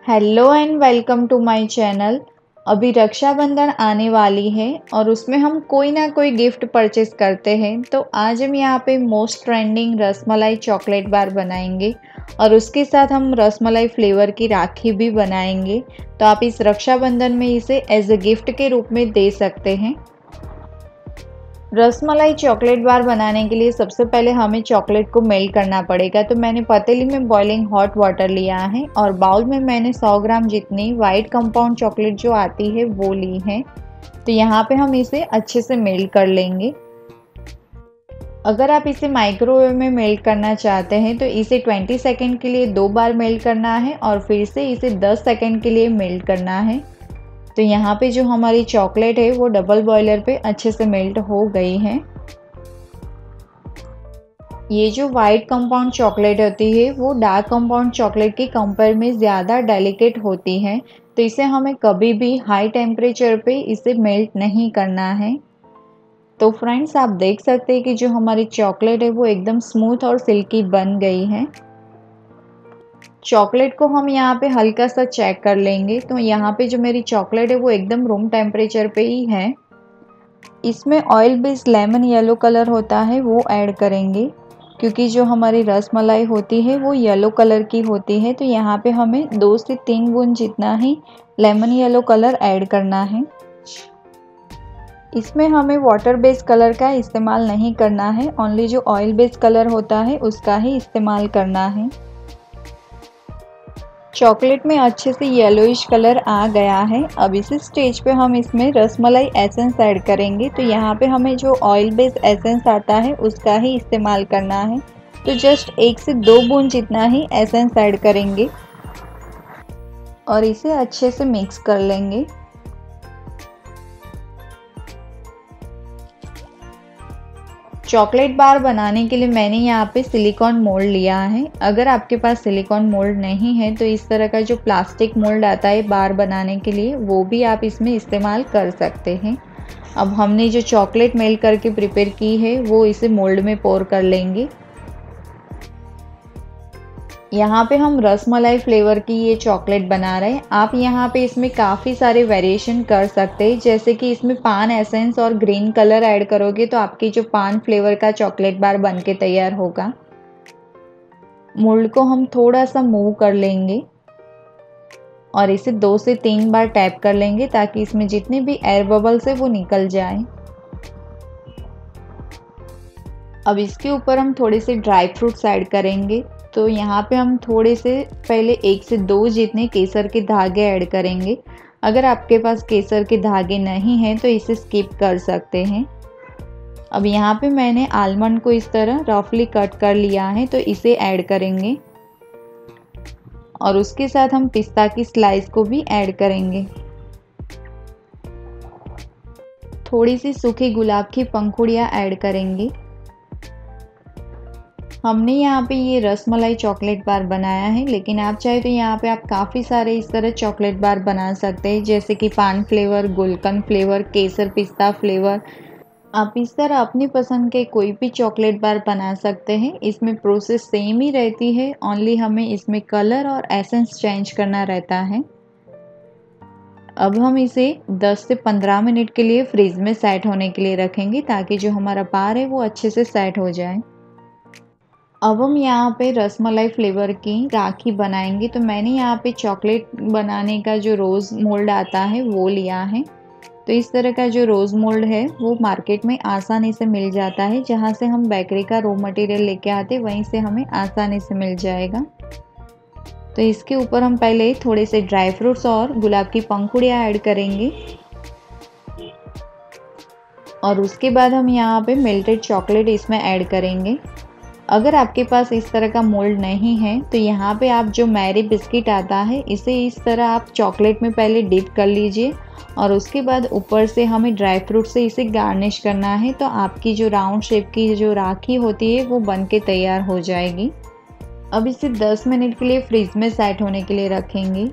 Hello and welcome to my channel. अभी रक्षाबंधन आने वाली है और उसमें हम कोई ना कोई गिफ्ट परचेस करते हैं। तो आज हम यहाँ पे most trending rasmalai chocolate bar बनाएंगे और उसके साथ हम रसमलाई फ्लेवर की राखी भी बनाएंगे। तो आप इस रक्षाबंधन में इसे एज अ गिफ्ट के रूप में दे सकते हैं। रसमलाई चॉकलेट बार बनाने के लिए सबसे पहले हमें चॉकलेट को मेल्ट करना पड़ेगा। तो मैंने पतीली में बॉइलिंग हॉट वाटर लिया है और बाउल में मैंने 100 ग्राम जितनी वाइट कंपाउंड चॉकलेट जो आती है वो ली है। तो यहाँ पे हम इसे अच्छे से मेल्ट कर लेंगे। अगर आप इसे माइक्रोवेव में मेल्ट करना चाहते हैं तो इसे 20 सेकेंड के लिए 2 बार मेल्ट करना है और फिर से इसे 10 सेकेंड के लिए मेल्ट करना है। तो यहाँ पे जो हमारी चॉकलेट है वो डबल बॉयलर पे अच्छे से मेल्ट हो गई है। ये जो वाइट कंपाउंड चॉकलेट होती है वो डार्क कंपाउंड चॉकलेट के कंपेयर में ज़्यादा डेलिकेट होती है। तो इसे हमें कभी भी हाई टेम्परेचर पे इसे मेल्ट नहीं करना है। तो फ्रेंड्स, आप देख सकते हैं कि जो हमारी चॉकलेट है वो एकदम स्मूथ और सिल्की बन गई है। चॉकलेट को हम यहाँ पे हल्का सा चेक कर लेंगे। तो यहाँ पे जो मेरी चॉकलेट है वो एकदम रूम टेम्परेचर पे ही है। इसमें oil based lemon yellow colour होता है वो ऐड करेंगे, क्योंकि जो हमारी रसमलाई होती है वो येलो कलर की होती है। तो यहाँ पे हमें 2 से 3 बूंद जितना ही लेमन येलो कलर ऐड करना है। इसमें हमें वाटर बेस्ड कलर का इस्तेमाल नहीं करना है, ओनली जो ऑयल बेस्ड कलर होता है उसका ही इस्तेमाल करना है। चॉकलेट में अच्छे से येलोइश कलर आ गया है। अब इसी स्टेज पे हम इसमें रसमलाई एसेंस ऐड करेंगे। तो यहाँ पे हमें जो ऑयल बेस्ड एसेंस आता है उसका ही इस्तेमाल करना है। तो जस्ट 1 से 2 बूंद जितना ही एसेंस ऐड करेंगे और इसे अच्छे से मिक्स कर लेंगे। चॉकलेट बार बनाने के लिए मैंने यहाँ पे सिलिकॉन मोल्ड लिया है। अगर आपके पास सिलिकॉन मोल्ड नहीं है तो इस तरह का जो प्लास्टिक मोल्ड आता है बार बनाने के लिए वो भी आप इसमें इस्तेमाल कर सकते हैं। अब हमने जो चॉकलेट मेल्ट करके प्रिपेयर की है वो इसे मोल्ड में पोर कर लेंगे। यहाँ पे हम रसमलाई फ्लेवर की ये चॉकलेट बना रहे हैं। आप यहाँ पे इसमें काफ़ी सारे वेरिएशन कर सकते हैं, जैसे कि इसमें पान एसेंस और ग्रीन कलर ऐड करोगे तो आपकी जो पान फ्लेवर का चॉकलेट बार बन के तैयार होगा। मोल्ड को हम थोड़ा सा मूव कर लेंगे और इसे 2 से 3 बार टैप कर लेंगे ताकि इसमें जितने भी एयर बबल्स है वो निकल जाए। अब इसके ऊपर हम थोड़े से ड्राई फ्रूट्स ऐड करेंगे। तो यहाँ पे हम थोड़े से पहले 1 से 2 जितने केसर के धागे ऐड करेंगे। अगर आपके पास केसर के धागे नहीं हैं तो इसे स्किप कर सकते हैं। अब यहाँ पे मैंने आलमंड को इस तरह रफली कट कर लिया है तो इसे ऐड करेंगे और उसके साथ हम पिस्ता की स्लाइस को भी ऐड करेंगे। थोड़ी सी सूखी गुलाब की पंखुड़ियाँ ऐड करेंगे। हमने यहाँ पे ये रसमलाई चॉकलेट बार बनाया है, लेकिन आप चाहे तो यहाँ पे आप काफ़ी सारे इस तरह चॉकलेट बार बना सकते हैं, जैसे कि पान फ्लेवर, गुलकंद फ्लेवर, केसर पिस्ता फ्लेवर। आप इस तरह अपनी पसंद के कोई भी चॉकलेट बार बना सकते हैं। इसमें प्रोसेस सेम ही रहती है, ओनली हमें इसमें कलर और एसेंस चेंज करना रहता है। अब हम इसे 10 से 15 मिनट के लिए फ्रिज में सेट होने के लिए रखेंगे ताकि जो हमारा बार है वो अच्छे से सेट हो जाए। अब हम यहाँ पे रसमलाई फ्लेवर की राखी बनाएंगे। तो मैंने यहाँ पे चॉकलेट बनाने का जो रोज़ मोल्ड आता है वो लिया है। तो इस तरह का जो रोज़ मोल्ड है वो मार्केट में आसानी से मिल जाता है। जहाँ से हम बेकरी का रॉ मटेरियल लेके आते वहीं से हमें आसानी से मिल जाएगा। तो इसके ऊपर हम पहले थोड़े से ड्राई फ्रूट्स और गुलाब की पंखुड़ियाँ ऐड करेंगे और उसके बाद हम यहाँ पे मेल्टेड चॉकलेट इसमें ऐड करेंगे। अगर आपके पास इस तरह का मोल्ड नहीं है तो यहाँ पे आप जो मैरी बिस्किट आता है इसे इस तरह आप चॉकलेट में पहले डिप कर लीजिए और उसके बाद ऊपर से हमें ड्राई फ्रूट से इसे गार्निश करना है। तो आपकी जो राउंड शेप की जो राखी होती है वो बन के तैयार हो जाएगी। अब इसे 10 मिनट के लिए फ्रिज में सेट होने के लिए रखेंगे।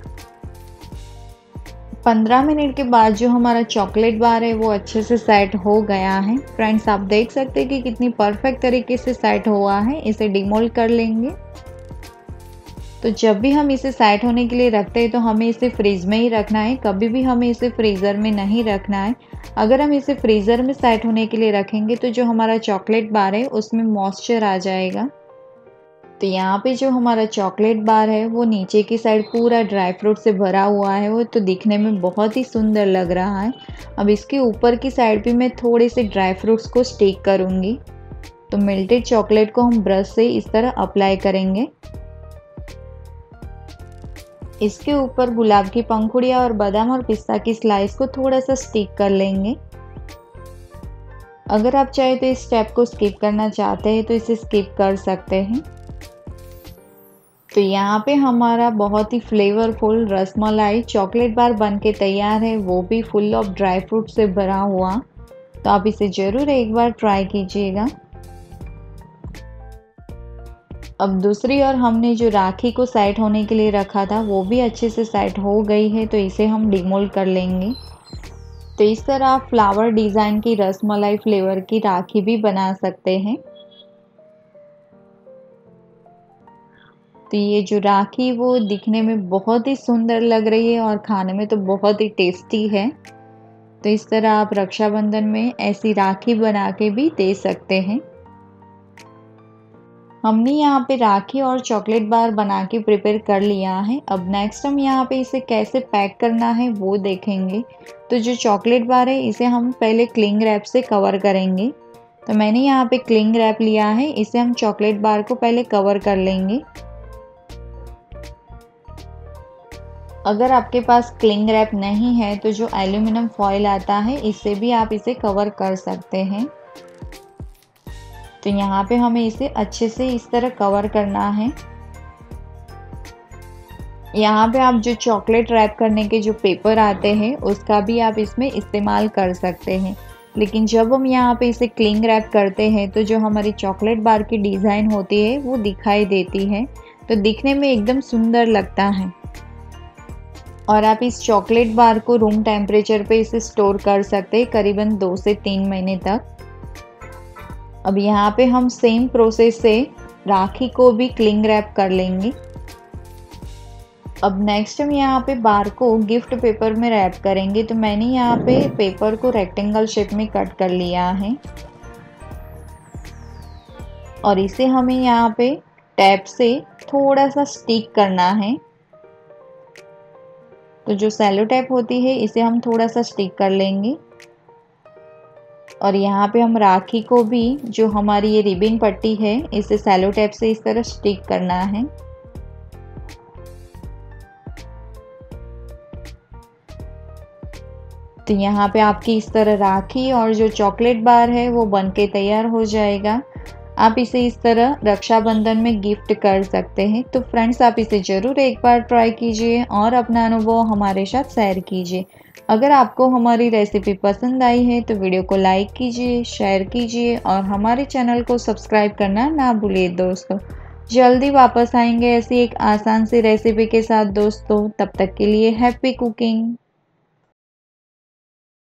15 मिनट के बाद जो हमारा चॉकलेट बार है वो अच्छे से सेट हो गया है। फ्रेंड्स, आप देख सकते हैं कि कितनी परफेक्ट तरीके से सेट हुआ है। इसे डिमोल्ड कर लेंगे। तो जब भी हम इसे सेट होने के लिए रखते हैं तो हमें इसे फ्रीज़ में ही रखना है, कभी भी हमें इसे फ्रीज़र में नहीं रखना है। अगर हम इसे फ्रीज़र में सेट होने के लिए रखेंगे तो जो हमारा चॉकलेट बार है उसमें मॉइस्चर आ जाएगा। तो यहाँ पे जो हमारा चॉकलेट बार है वो नीचे की साइड पूरा ड्राई फ्रूट से भरा हुआ है, वो तो दिखने में बहुत ही सुंदर लग रहा है। अब इसके ऊपर की साइड भी मैं थोड़े से ड्राई फ्रूट्स को स्टिक करूँगी। तो मेल्टेड चॉकलेट को हम ब्रश से इस तरह अप्लाई करेंगे। इसके ऊपर गुलाब की पंखुड़ियाँ और बादाम और पिस्ता की स्लाइस को थोड़ा सा स्टिक कर लेंगे। अगर आप चाहे तो इस स्टेप को स्किप करना चाहते हैं तो इसे स्किप कर सकते हैं। तो यहाँ पे हमारा बहुत ही फ्लेवरफुल रसमलाई चॉकलेट बार बन के तैयार है, वो भी फुल ऑफ ड्राई फ्रूट से भरा हुआ। तो आप इसे ज़रूर एक बार ट्राई कीजिएगा। अब दूसरी ओर हमने जो राखी को सेट होने के लिए रखा था वो भी अच्छे से सेट हो गई है, तो इसे हम डिमोल्ड कर लेंगे। तो इस तरह आप फ्लावर डिज़ाइन की रसमलाई फ्लेवर की राखी भी बना सकते हैं। तो ये जो राखी वो दिखने में बहुत ही सुंदर लग रही है और खाने में तो बहुत ही टेस्टी है। तो इस तरह आप रक्षाबंधन में ऐसी राखी बना के भी दे सकते हैं। हमने यहाँ पे राखी और चॉकलेट बार बना के प्रिपेयर कर लिया है। अब नेक्स्ट हम यहाँ पे इसे कैसे पैक करना है वो देखेंगे। तो जो चॉकलेट बार है इसे हम पहले क्लिंग रैप से कवर करेंगे। तो मैंने यहाँ पे क्लिंग रैप लिया है, इसे हम चॉकलेट बार को पहले कवर कर लेंगे। अगर आपके पास क्लिंग रैप नहीं है तो जो एल्यूमिनियम फॉयल आता है इससे भी आप इसे कवर कर सकते हैं। तो यहाँ पे हमें इसे अच्छे से इस तरह कवर करना है। यहाँ पे आप जो चॉकलेट रैप करने के जो पेपर आते हैं उसका भी आप इसमें इस्तेमाल कर सकते हैं, लेकिन जब हम यहाँ पे इसे क्लिंग रैप करते हैं तो जो हमारी चॉकलेट बार की डिज़ाइन होती है वो दिखाई देती है, तो दिखने में एकदम सुंदर लगता है। और आप इस चॉकलेट बार को रूम टेम्परेचर पे इसे स्टोर कर सकते हैं करीबन 2 से 3 महीने तक। अब यहाँ पे हम सेम प्रोसेस से राखी को भी क्लिंग रैप कर लेंगे। अब नेक्स्ट हम यहाँ पे बार को गिफ्ट पेपर में रैप करेंगे। तो मैंने यहाँ पे पेपर को रेक्टेंगल शेप में कट कर लिया है और इसे हमें यहाँ पे टैप से थोड़ा सा स्टिक करना है। तो जो सेलो टेप होती है इसे हम थोड़ा सा स्टिक कर लेंगे और यहाँ पे हम राखी को भी जो हमारी ये रिबन पट्टी है इसे सेलो टेप से इस तरह स्टिक करना है। तो यहाँ पे आपकी इस तरह राखी और जो चॉकलेट बार है वो बन के तैयार हो जाएगा। आप इसे इस तरह रक्षाबंधन में गिफ्ट कर सकते हैं। तो फ्रेंड्स, आप इसे ज़रूर एक बार ट्राई कीजिए और अपना अनुभव हमारे साथ शेयर कीजिए। अगर आपको हमारी रेसिपी पसंद आई है तो वीडियो को लाइक कीजिए, शेयर कीजिए और हमारे चैनल को सब्सक्राइब करना ना भूलिए दोस्तों। जल्दी वापस आएंगे ऐसी एक आसान सी रेसिपी के साथ दोस्तों। तब तक के लिए हैप्पी कुकिंग।